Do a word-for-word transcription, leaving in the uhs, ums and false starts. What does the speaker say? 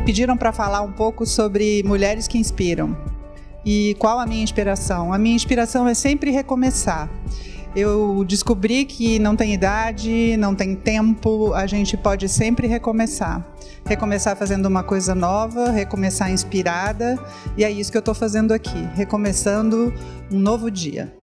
pediram para falar um pouco sobre mulheres que inspiram. E qual a minha inspiração? A minha inspiração é sempre recomeçar. Eu descobri que não tem idade, não tem tempo, a gente pode sempre recomeçar. Recomeçar fazendo uma coisa nova, recomeçar inspirada, e é isso que eu estou fazendo aqui, recomeçando um novo dia.